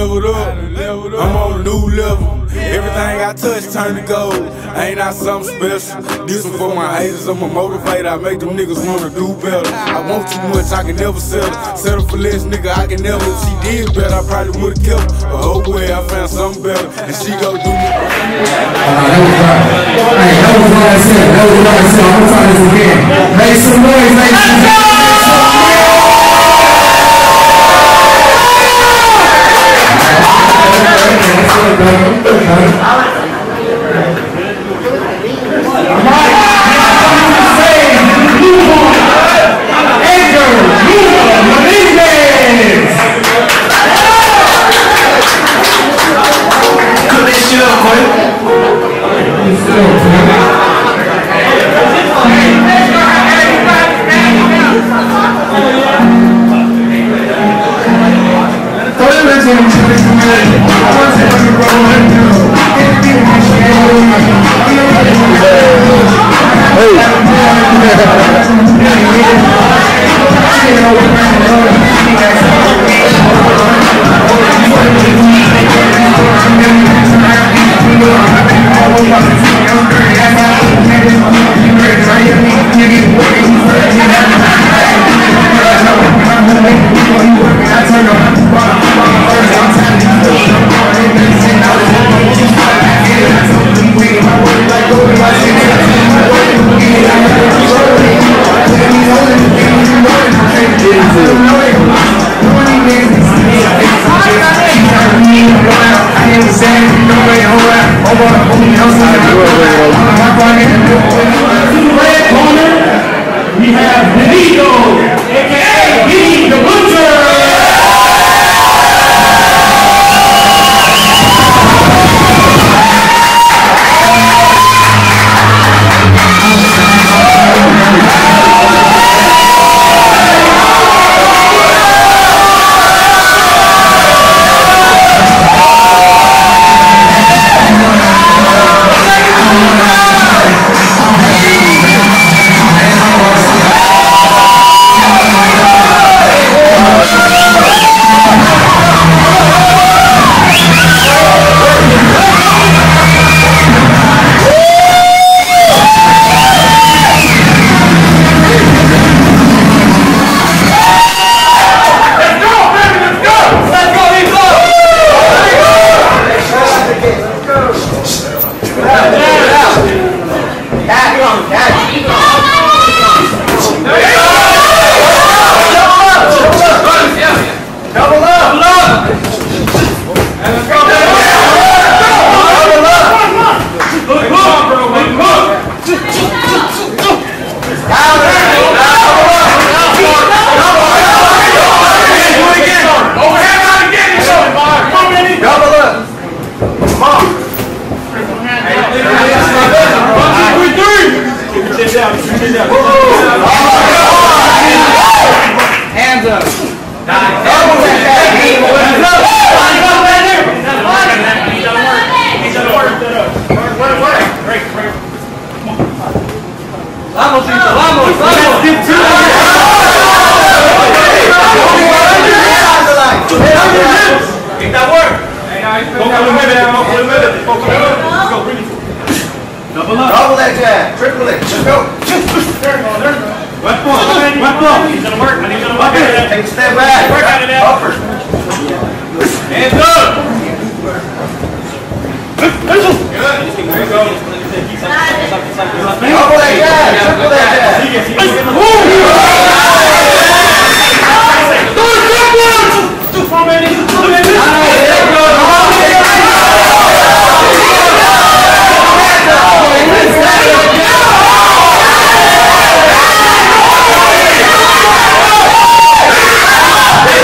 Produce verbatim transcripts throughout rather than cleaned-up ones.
leveled up. I'm on a new level. Everything I touch turn to gold. Ain't I something special? This one for my haters, I'm a motivator. I make them niggas wanna do better. I want too much, I can never settle. Settle for less, nigga, I can never. If she did better, I probably would've kept her. But oh boy, I found something better, and she go do me. Hey, that was what I said. That was what I said. I'm gonna try this again. Make some noise, ladies and gentlemen. We have Benito, aka Benny the Butcher. Hands up. Vamos, vamos, vamos. That work. Double up. Double that jab. Triple it. Let's go. Left ball. Left ball. He's gonna work. I need you to work it. Take a step back. Work on it now. Upper. Hands up. Good. There you go. Double that jab. Triple that jab. Two more minutes. Two minutes. Let's go.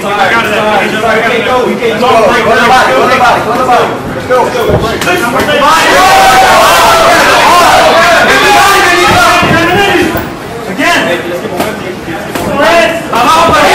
Inside, inside, inside. We can't go, we can't go. Go to the body, go to the body, go to the body. Let's go. Again. Come on, buddy.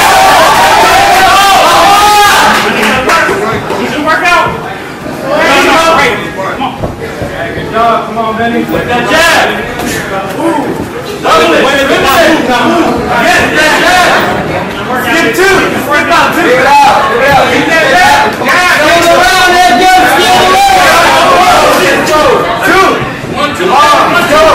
You should work out. Come on. Good job. Come on, Benny. With that jab. Ooh. Double it. Wait a minute. Again, that jab. Skip two. Skip out two. Give it out. Give it out. Keep that jab. Jab. Skip around that jab. Skip around. Two. One, two. Let's go.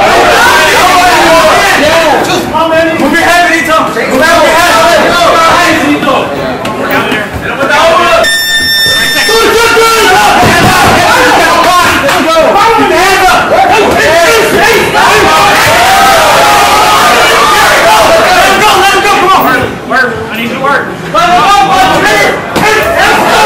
Come on, Benny. Move your head, Benito. Move your head. Let's go. Nice, Benito. Work out there. Hit him with the over. Good, good, good. Hands up. Let's go. Follow him. Hands up. Let's go. Let's go. Let him go. Come on. Work. I need you to work. Let him go. Let's go. Let's go.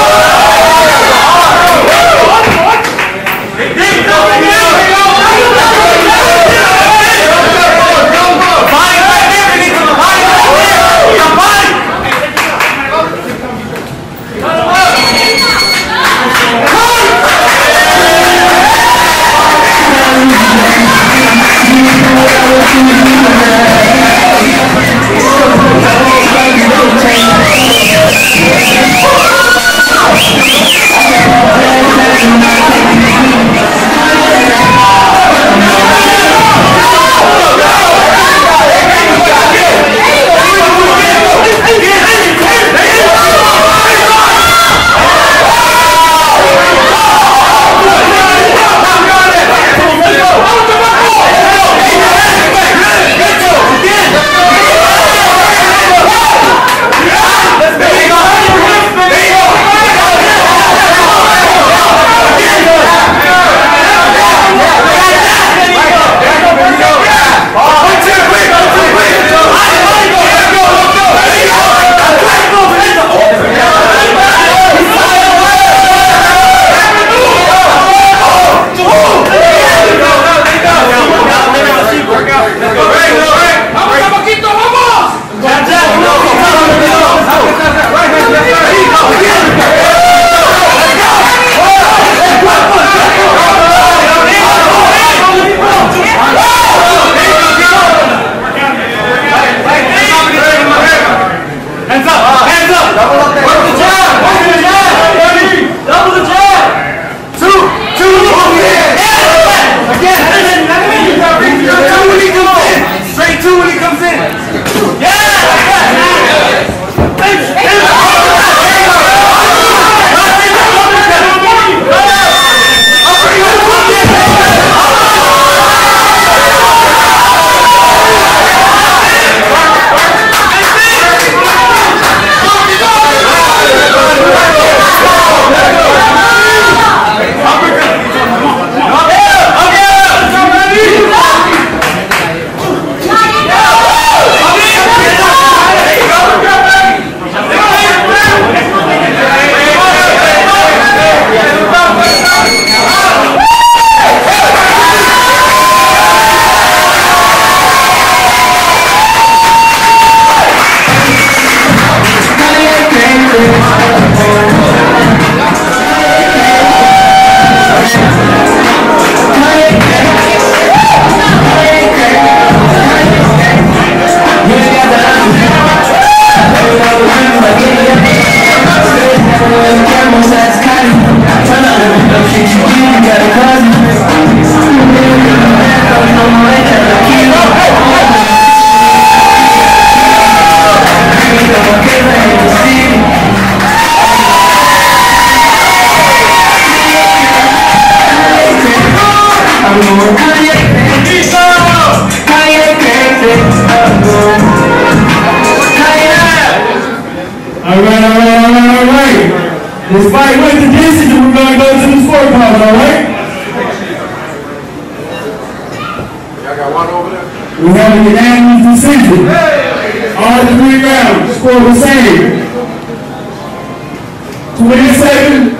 Alright, alright, alright, alright. Despite what the decision, we're going to go to the scorecards, alright? Y'all got one over there? We have a unanimous decision. All three rounds, score the same. twenty-seven